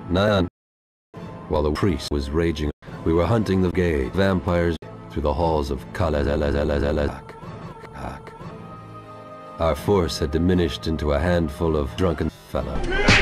9. While the priest was raging, we were hunting the gay vampires through the halls of Kalazalazalazalazak. Our force had diminished into a handful of drunken fellows.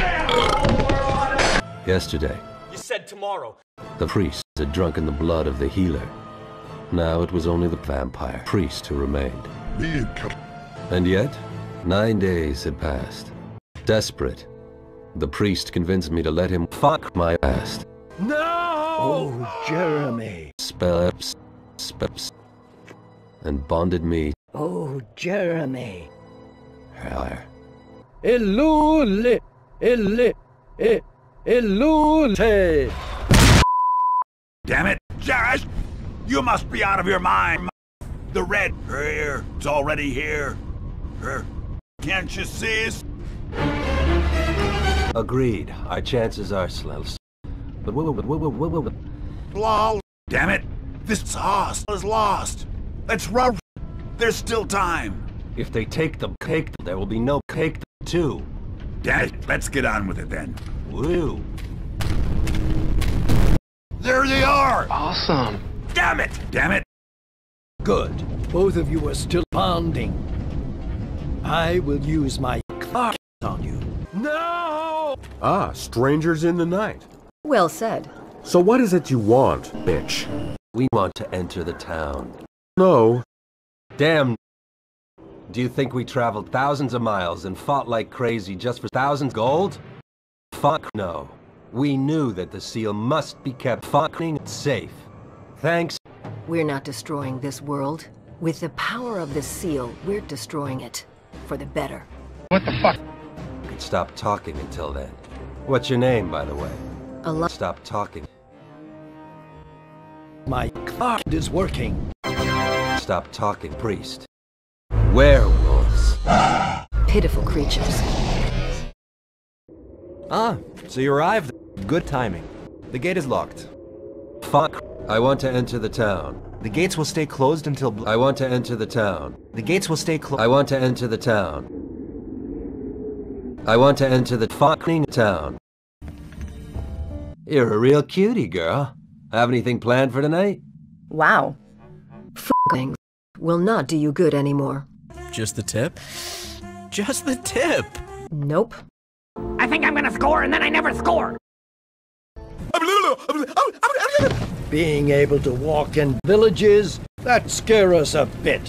Yesterday, you said tomorrow. The priest had drunken the blood of the healer. Now it was only the vampire priest who remained. And yet, 9 days had passed. Desperate, the priest convinced me to let him fuck my ass. No! Oh, Jeremy. Spells, and bonded me. Oh, Jeremy. Elule. Damn it, Josh! You must be out of your mind. The red here, it's already here. Can't you see us? Agreed. Our chances are slim. But Lol. Damn it! This sauce is lost. Let's run. There's still time. if they take them, there will be no cake too. Damn it, let's get on with it then. Woo. There they are! Awesome. Damn it! Damn it! Good. Both of you are still bonding. I will use my clock on you. No! Ah, strangers in the night. Well said. So what is it you want, bitch? We want to enter the town. No. Damn. Do you think we traveled thousands of miles and fought like crazy just for thousands gold? Fuck no. We knew that the seal must be kept fucking safe. Thanks. We're not destroying this world. With the power of the seal, we're destroying it. For the better. What the fuck? We could stop talking until then. What's your name, by the way? Stop talking. My clock is working. Stop talking, priest. Werewolves. Pitiful creatures. Ah, so you arrived. Good timing. The gate is locked. Fuck. I want to enter the town. The gates will stay closed until I want to enter the town. The gates will stay closed. I want to enter the town. I want to enter the fucking town. You're a real cutie, girl. Have anything planned for tonight? Wow. F***ing will not do you good anymore. Just the tip? Just the tip! Nope. I think I'm gonna score and then I never score! Being able to walk in villages, that scare us a bit.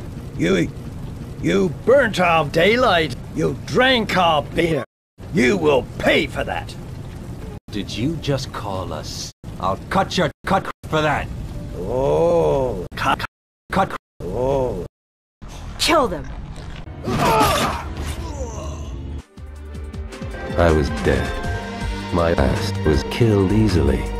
You burnt our daylight. You drank our beer. You will pay for that. Did you just call us? I'll cut your cut for that. Oh, Cut. oh. Kill them! I was dead. My ass was killed easily.